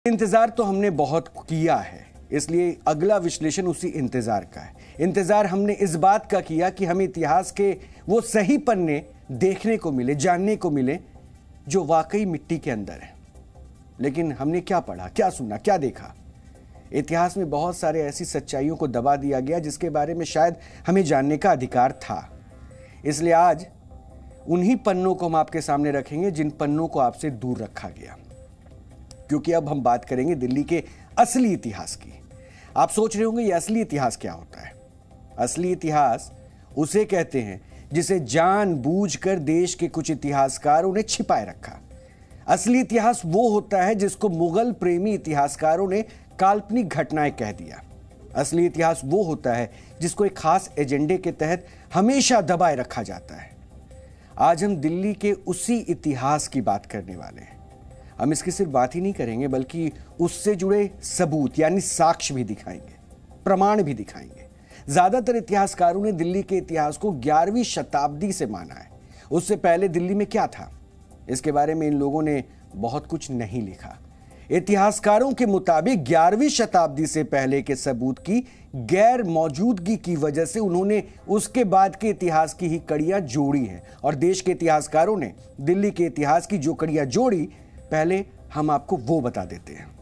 इंतजार तो हमने बहुत किया है, इसलिए अगला विश्लेषण उसी इंतजार का है। इंतजार हमने इस बात का किया कि हमें इतिहास के वो सही पन्ने देखने को मिले, जानने को मिले जो वाकई मिट्टी के अंदर है। लेकिन हमने क्या पढ़ा, क्या सुना, क्या देखा? इतिहास में बहुत सारे ऐसी सच्चाइयों को दबा दिया गया जिसके बारे में शायद हमें जानने का अधिकार था। इसलिए आज उन्हीं पन्नों को हम आपके सामने रखेंगे जिन पन्नों को आपसे दूर रखा गया, क्योंकि अब हम बात करेंगे दिल्ली के असली इतिहास की। आप सोच रहे होंगे ये असली इतिहास क्या होता है? असली इतिहास उसे कहते हैं जिसे जानबूझकर देश के कुछ इतिहासकारों ने छिपाए रखा। असली इतिहास वो होता है जिसको मुगल प्रेमी इतिहासकारों ने काल्पनिक घटनाएं कह दिया। असली इतिहास वो होता है जिसको एक खास एजेंडे के तहत हमेशा दबाए रखा जाता है। आज हम दिल्ली के उसी इतिहास की बात करने वाले हैं। हम इसकी सिर्फ बात ही नहीं करेंगे बल्कि उससे जुड़े सबूत यानी साक्ष्य भी दिखाएंगे, प्रमाण भी दिखाएंगे। ज्यादातर इतिहासकारों ने दिल्ली के इतिहास को 11वीं शताब्दी से माना है। उससे पहले दिल्ली में क्या था, इसके बारे में इन लोगों ने बहुत कुछ नहीं लिखा। इतिहासकारों के मुताबिक 11वीं शताब्दी से पहले के सबूत की गैर मौजूदगी की वजह से उन्होंने उसके बाद के इतिहास की ही कड़ियां जोड़ी हैं। और देश के इतिहासकारों ने दिल्ली के इतिहास की जो कड़ियां जोड़ी, पहले हम आपको वो बता देते हैं।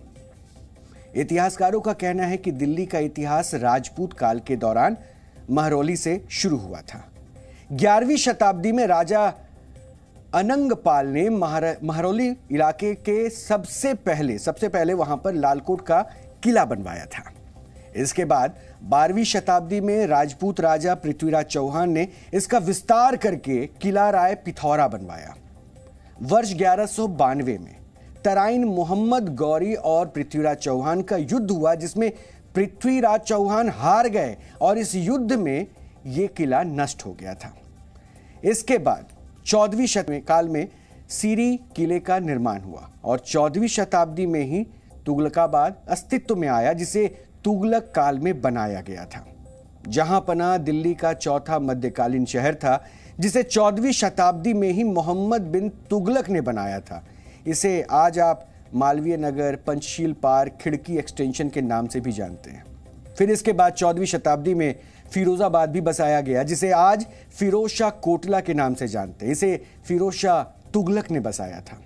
इतिहासकारों का कहना है कि दिल्ली का इतिहास राजपूत काल के दौरान महरौली से शुरू हुआ था। 11वीं शताब्दी में राजा अनंगपाल ने महरौली इलाके के सबसे पहले वहां पर लालकोट का किला बनवाया था। इसके बाद 12वीं शताब्दी में राजपूत राजा पृथ्वीराज चौहान ने इसका विस्तार करके किला राय पिथौरा बनवाया। वर्ष 1192 में तराइन मोहम्मद गौरी और पृथ्वीराज चौहान का युद्ध हुआ, जिसमें पृथ्वीराज चौहान हार गए और इस युद्ध में यह किला नष्ट हो गया था। इसके बाद 14वीं शताब्दी काल में सीरी किले का निर्माण हुआ और 14वीं शताब्दी में ही तुगलकाबाद अस्तित्व में आया, जिसे तुगलक काल में बनाया गया था। जहां पना दिल्ली का चौथा मध्यकालीन शहर था, जिसे 14वीं शताब्दी में ही मोहम्मद बिन तुगलक ने बनाया था। इसे आज आप मालवीय नगर, पंचशील पार्क, खिड़की एक्सटेंशन के नाम से भी जानते हैं। फिर इसके बाद 14वीं शताब्दी में फिरोजाबाद भी बसाया गया, जिसे आज फिरोज शाह कोटला के नाम से जानते हैं। इसे फिरोज शाह तुगलक ने बसाया था।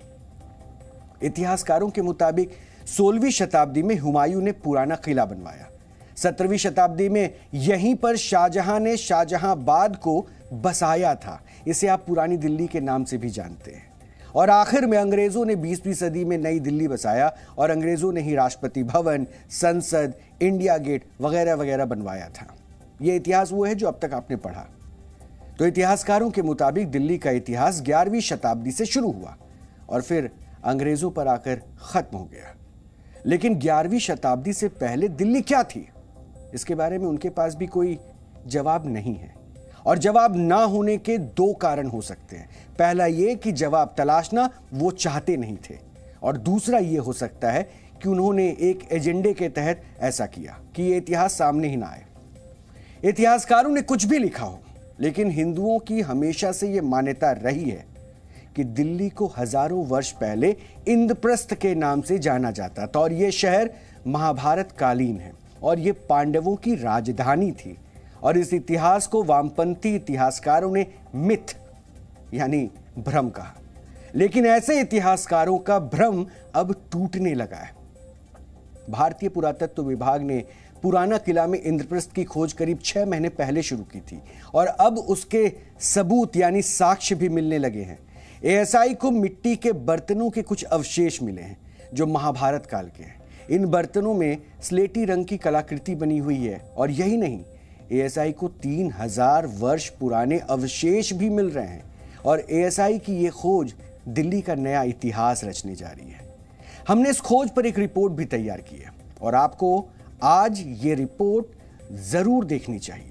इतिहासकारों के मुताबिक 16वीं शताब्दी में हुमायूं ने पुराना किला बनवाया। 17वीं शताब्दी में यहीं पर शाहजहां ने शाहजहांबाद को बसाया था। इसे आप पुरानी दिल्ली के नाम से भी जानते हैं। और आखिर में अंग्रेजों ने 20वीं सदी में नई दिल्ली बसाया और अंग्रेजों ने ही राष्ट्रपति भवन, संसद, इंडिया गेट वगैरह वगैरह बनवाया था। यह इतिहास वो है जो अब तक आपने पढ़ा। तो इतिहासकारों के मुताबिक दिल्ली का इतिहास 11वीं शताब्दी से शुरू हुआ और फिर अंग्रेजों पर आकर खत्म हो गया। लेकिन 11वीं शताब्दी से पहले दिल्ली क्या थी, इसके बारे में उनके पास भी कोई जवाब नहीं है। और जवाब ना होने के दो कारण हो सकते हैं। पहला यह कि जवाब तलाशना वो चाहते नहीं थे, और दूसरा यह हो सकता है कि उन्होंने एक एजेंडे के तहत ऐसा किया कि यह इतिहास सामने ही ना आए। इतिहासकारों ने कुछ भी लिखा हो, लेकिन हिंदुओं की हमेशा से यह मान्यता रही है कि दिल्ली को हजारों वर्ष पहले इंद्रप्रस्थ के नाम से जाना जाता था और यह शहर महाभारत कालीन है और यह पांडवों की राजधानी थी। और इस इतिहास को वामपंथी इतिहासकारों ने मिथ यानी भ्रम कहा। लेकिन ऐसे इतिहासकारों का भ्रम अब टूटने लगा है। भारतीय पुरातत्व विभाग ने पुराना किला में इंद्रप्रस्थ की खोज करीब 6 महीने पहले शुरू की थी और अब उसके सबूत यानी साक्ष्य भी मिलने लगे हैं। एएसआई को मिट्टी के बर्तनों के कुछ अवशेष मिले हैं जो महाभारत काल के हैं। इन बर्तनों में स्लेटी रंग की कलाकृति बनी हुई है और यही नहीं, एएसआई को 3000 वर्ष पुराने अवशेष भी मिल रहे हैं और एएसआई की यह खोज दिल्ली का नया इतिहास रचने जा रही है। हमने इस खोज पर एक रिपोर्ट भी तैयार की है और आपको आज ये रिपोर्ट जरूर देखनी चाहिए।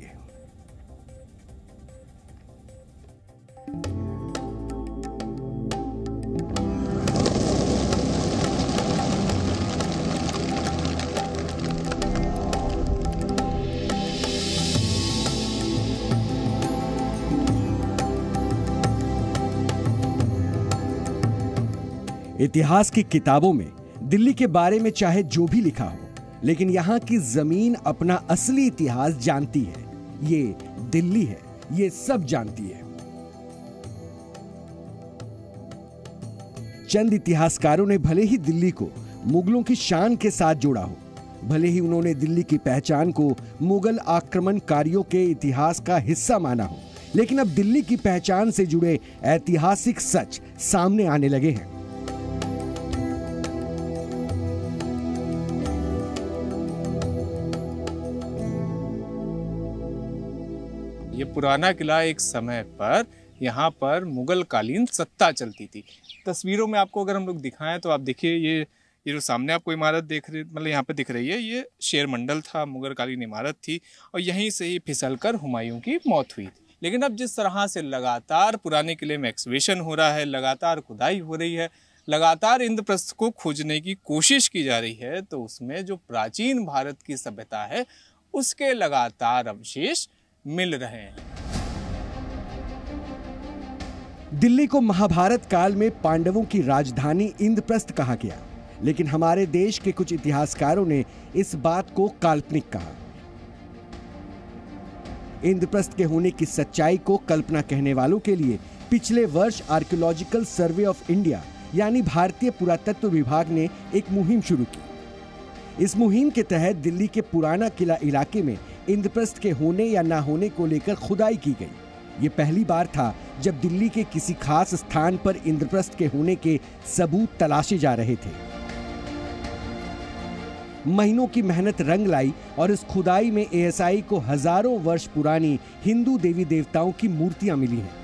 इतिहास की किताबों में दिल्ली के बारे में चाहे जो भी लिखा हो, लेकिन यहाँ की जमीन अपना असली इतिहास जानती है। ये दिल्ली है, ये सब जानती है। चंद इतिहासकारों ने भले ही दिल्ली को मुगलों की शान के साथ जोड़ा हो, भले ही उन्होंने दिल्ली की पहचान को मुगल आक्रमणकारियों के इतिहास का हिस्सा माना हो, लेकिन अब दिल्ली की पहचान से जुड़े ऐतिहासिक सच सामने आने लगे हैं। ये पुराना किला एक समय पर यहाँ पर मुगल कालीन सत्ता चलती थी। तस्वीरों में आपको अगर हम लोग दिखाएं तो आप देखिए, ये जो सामने आपको इमारत देख रही, मतलब यहाँ पे दिख रही है, ये शेर मंडल था, मुगल कालीन इमारत थी और यहीं से ही फिसलकर हुमायूं की मौत हुई थी। लेकिन अब जिस तरह से लगातार पुराने किले में एक्सकवेशन हो रहा है, लगातार खुदाई हो रही है, लगातार इंद्रप्रस्थ को खोजने की कोशिश की जा रही है, तो उसमें जो प्राचीन भारत की सभ्यता है उसके लगातार अवशेष मिल रहे हैं। दिल्ली को महाभारत काल में पांडवों की राजधानी इंद्रप्रस्थ कहा गया, लेकिन हमारे देश के कुछ इतिहासकारों ने इस बात को काल्पनिक कहा। इंद्रप्रस्थ के होने की सच्चाई को कल्पना कहने वालों के लिए पिछले वर्ष आर्कियोलॉजिकल सर्वे ऑफ इंडिया यानी भारतीय पुरातत्व विभाग ने एक मुहिम शुरू की। इस मुहिम के तहत दिल्ली के पुराना किला इलाके में इंद्रप्रस्थ के होने या ना होने को लेकर खुदाई की गई। ये पहली बार था जब दिल्ली के किसी खास स्थान पर इंद्रप्रस्थ के होने के सबूत तलाशे जा रहे थे। महीनों की मेहनत रंग लाई और इस खुदाई में एएसआई को हजारों वर्ष पुरानी हिंदू देवी देवताओं की मूर्तियां मिली हैं।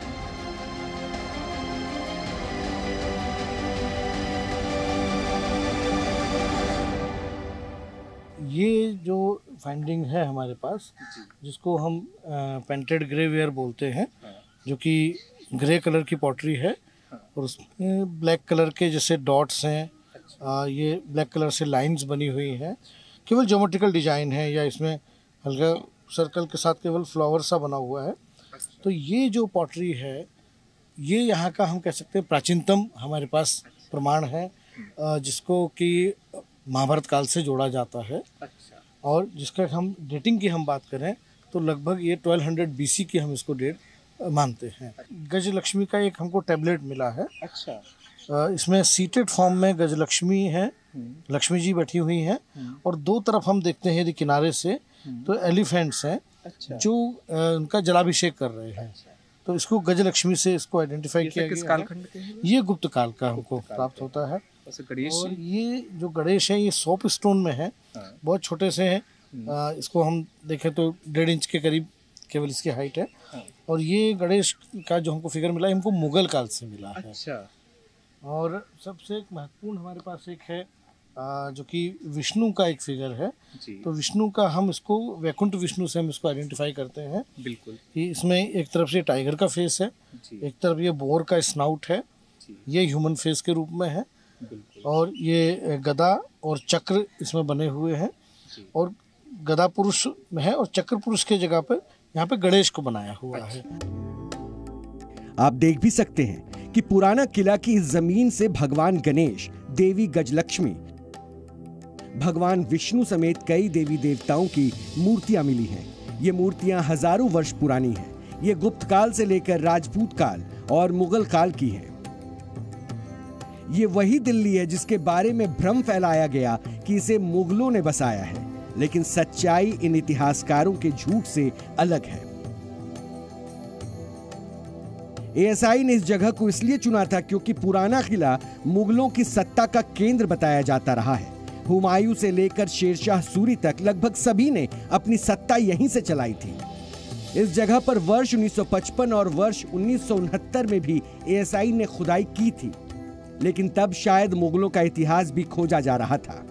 ये जो फाइंडिंग है हमारे पास, जिसको हम पेंटेड ग्रेवेयर बोलते हैं, जो कि ग्रे कलर की पॉटरी है और उसमें ब्लैक कलर के जैसे डॉट्स हैं, ये ब्लैक कलर से लाइंस बनी हुई हैं, केवल ज्योमेट्रिकल डिजाइन है या इसमें हल्का सर्कल के साथ केवल फ्लावर सा बना हुआ है। तो ये जो पॉटरी है, ये यहाँ का हम कह सकते हैं प्राचीनतम हमारे पास प्रमाण है, जिसको कि महाभारत काल से जोड़ा जाता है। और जिसका हम डेटिंग की हम बात करें तो लगभग ये 1200 BC की हम इसको डेट मानते हैं। गजलक्ष्मी का एक हमको टैबलेट मिला है। इसमें सीटेड फॉर्म में गजलक्ष्मी है, लक्ष्मी जी बैठी हुई हैं और दो तरफ हम देखते हैं यदि किनारे से तो एलिफेंट्स हैं जो उनका जलाभिषेक कर रहे हैं। तो इसको गजलक्ष्मी से इसको आइडेंटिफाई किया गया। ये गुप्त काल का हमको प्राप्त होता है। और ये जो गणेश है ये सोप स्टोन में है, बहुत छोटे से हैं। इसको हम देखें तो 1.5 इंच के करीब केवल इसकी हाइट है। और ये गणेश का जो हमको फिगर मिला है हमको मुगल काल से मिला है। और सबसे एक महत्वपूर्ण हमारे पास एक है जो कि विष्णु का एक फिगर है। तो विष्णु का हम इसको वैकुंठ विष्णु से हम इसको आइडेंटिफाई करते हैं। बिल्कुल कि इसमें एक तरफ से टाइगर का फेस है, एक तरफ ये बोर का स्नाउट है, ये ह्यूमन फेस के रूप में है। और ये गदा और चक्र इसमें बने हुए हैं और गदा पुरुष में है और चक्र पुरुष के जगह पर यहाँ पे गणेश को बनाया हुआ है। आप देख भी सकते हैं कि पुराना किला की इस जमीन से भगवान गणेश, देवी गजलक्ष्मी, भगवान विष्णु समेत कई देवी देवताओं की मूर्तियां मिली हैं। ये मूर्तियां हजारों वर्ष पुरानी हैं। ये गुप्त काल से लेकर राजपूत काल और मुगल काल की हैं। ये वही दिल्ली है जिसके बारे में भ्रम फैलाया गया कि इसे मुगलों ने बसाया है, लेकिन सच्चाई इन इतिहासकारों के झूठ से अलग है। एएसआई ने इस जगह को इसलिए चुना था क्योंकि पुराना किला मुगलों की सत्ता का केंद्र बताया जाता रहा है। हुमायूं से लेकर शेरशाह सूरी तक लगभग सभी ने अपनी सत्ता यहीं से चलाई थी। इस जगह पर वर्ष 1955 और वर्ष 1969 में भी एएसआई ने खुदाई की थी, लेकिन तब शायद मुगलों का इतिहास भी खोजा जा रहा था।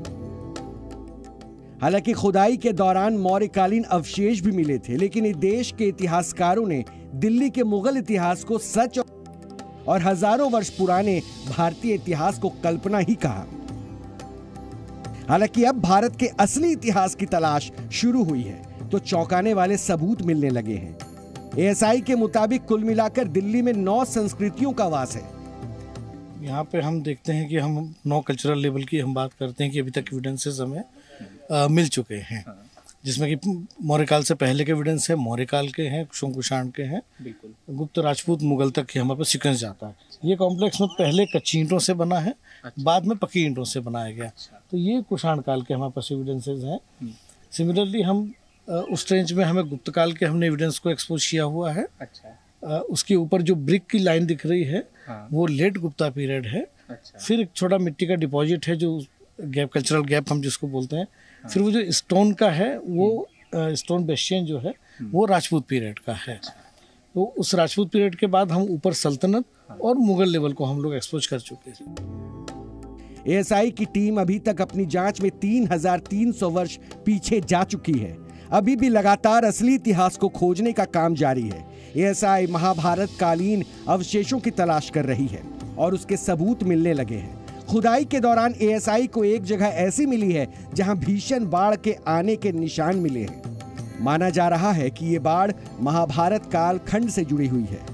हालांकि खुदाई के दौरान मौर्यकालीन अवशेष भी मिले थे, लेकिन इस देश के इतिहासकारों ने दिल्ली के मुगल इतिहास को सच और हजारों वर्ष पुराने भारतीय इतिहास को कल्पना ही कहा। हालांकि अब भारत के असली इतिहास की तलाश शुरू हुई है तो चौंकाने वाले सबूत मिलने लगे हैं। एएसआई के मुताबिक कुल मिलाकर दिल्ली में 9 संस्कृतियों का वास है। यहाँ पे हम देखते हैं कि हम 9 कल्चरल लेवल की हम बात करते हैं कि अभी तक एविडेंसेस हमें मिल चुके हैं, जिसमें कि मौर्य काल से पहले के एविडेंस है, मौर्य काल के हैं, कुषाण के हैं, बिल्कुल गुप्त, राजपूत, मुगल तक की हमारे पास सीक्वेंस जाता है। ये कॉम्प्लेक्स में पहले कच्ची ईंटों से बना है, बाद में पक्की ईंटों से बनाया गया। तो ये कुषाण काल के हमारे पास एविडेंसेस हैं। सिमिलरली हम उस रेंज में हमें गुप्त काल के हमने एविडेंस को एक्सपोज किया हुआ है। उसके ऊपर जो ब्रिक की लाइन दिख रही है वो लेट गुप्ता पीरियड है। फिर एक छोटा मिट्टी का डिपॉजिट है जो गैप, कल्चरल गैप हम जिसको बोलते हैं। फिर वो जो स्टोन का है वो स्टोन बेस्टियन जो है वो राजपूत पीरियड का है। तो उस राजपूत पीरियड के बाद हम ऊपर सल्तनत और मुगल लेवल को हम लोग एक्सपोज कर चुके हैं। एएसआई की टीम अभी तक अपनी जांच में 3300 वर्ष पीछे जा चुकी है। अभी भी लगातार असली इतिहास को खोजने का काम जारी है। एएसआई महाभारत कालीन अवशेषों की तलाश कर रही है और उसके सबूत मिलने लगे हैं। खुदाई के दौरान एएसआई को एक जगह ऐसी मिली है जहां भीषण बाढ़ के आने के निशान मिले हैं। माना जा रहा है कि ये बाढ़ महाभारत काल खंड से जुड़ी हुई है।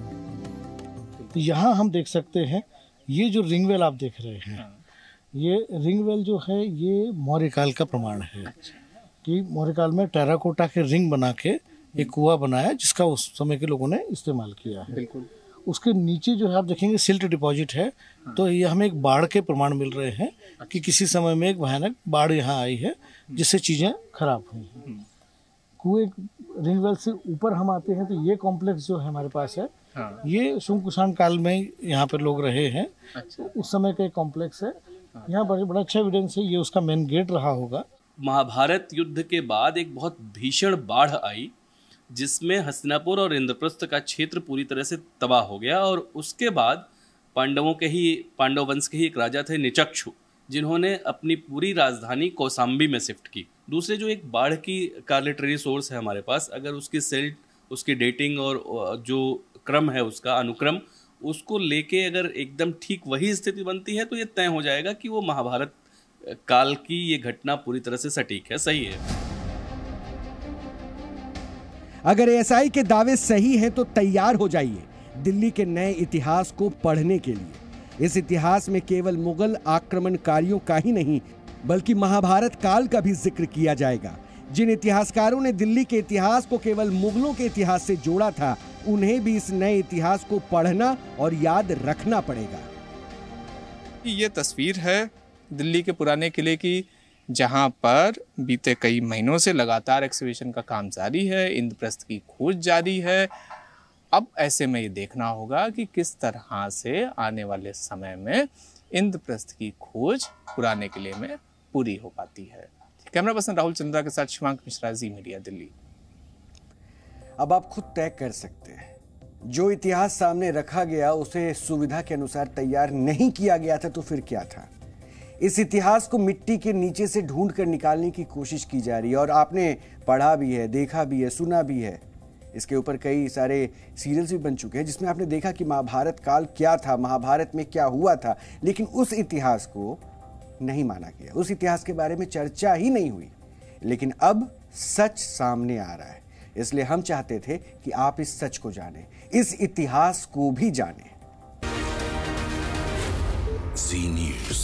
यहाँ हम देख सकते हैं ये जो रिंगवेल आप देख रहे हैं, ये रिंगवेल जो है ये मौर्य काल का प्रमाण है कि मौर्य काल में टेराकोटा के रिंग बना के एक कुआं बनाया जिसका उस समय के लोगों ने इस्तेमाल किया है। बिल्कुल। उसके नीचे जो है आप देखेंगे सिल्ट डिपॉजिट है। तो ये हमें एक बाढ़ के प्रमाण मिल रहे हैं कि किसी समय में एक भयानक बाढ़ यहाँ आई है जिससे चीज़ें खराब हुई हैं। कुएं रिंगवेल से ऊपर हम आते हैं तो ये कॉम्प्लेक्स जो है हमारे पास है, ये शुंग कुषाण काल में यहाँ पर लोग रहे हैं। तो उस समय का एक कॉम्प्लेक्स है। यहाँ बड़ा अच्छा एविडेंस है, ये उसका मेन गेट रहा होगा। महाभारत युद्ध के बाद एक बहुत भीषण बाढ़ आई जिसमें हस्तिनापुर और इंद्रप्रस्थ का क्षेत्र पूरी तरह से तबाह हो गया। और उसके बाद पांडव वंश के ही एक राजा थे निचक्षु, जिन्होंने अपनी पूरी राजधानी कौसाम्बी में शिफ्ट की। दूसरे जो एक बाढ़ की का लिटरेरी सोर्स है हमारे पास, अगर उसकी सेल्ट, उसकी डेटिंग और जो क्रम है उसका अनुक्रम, उसको लेके अगर एकदम ठीक वही स्थिति बनती है तो ये तय हो जाएगा कि वो महाभारत काल की ये घटना पूरी तरह से सटीक है, सही है। अगर एएसआई के दावे सही हैं तो तैयार हो जाइए दिल्ली के नए इतिहास को पढ़ने के लिए। इस इतिहास में केवल मुगल आक्रमणकारियों का ही नहीं बल्कि महाभारत काल का भी जिक्र किया जाएगा। जिन इतिहासकारों ने दिल्ली के इतिहास को केवल मुगलों के इतिहास से जोड़ा था, उन्हें भी इस नए इतिहास को पढ़ना और याद रखना पड़ेगा। ये तस्वीर है दिल्ली के पुराने किले की, जहां पर बीते कई महीनों से लगातार एक्सकवेशन का काम जारी है, इंद्रप्रस्थ की खोज जारी है। अब ऐसे में ये देखना होगा कि किस तरह से आने वाले समय में इंद्रप्रस्थ की खोज पुराने किले में पूरी हो पाती है। कैमरा पर्सन राहुल चंद्रा के साथ शिवांक मिश्रा, जी मीडिया, दिल्ली। अब आप खुद तय कर सकते हैं, जो इतिहास सामने रखा गया उसे सुविधा के अनुसार तैयार नहीं किया गया था तो फिर क्या था। इस इतिहास को मिट्टी के नीचे से ढूंढ कर निकालने की कोशिश की जा रही है और आपने पढ़ा भी है, देखा भी है, सुना भी है। इसके ऊपर कई सारे सीरियल्स भी बन चुके हैं जिसमें आपने देखा कि महाभारत काल क्या था, महाभारत में क्या हुआ था, लेकिन उस इतिहास को नहीं माना गया, उस इतिहास के बारे में चर्चा ही नहीं हुई। लेकिन अब सच सामने आ रहा है, इसलिए हम चाहते थे कि आप इस सच को जानें, इस इतिहास को भी जानें। जी न्यूज़।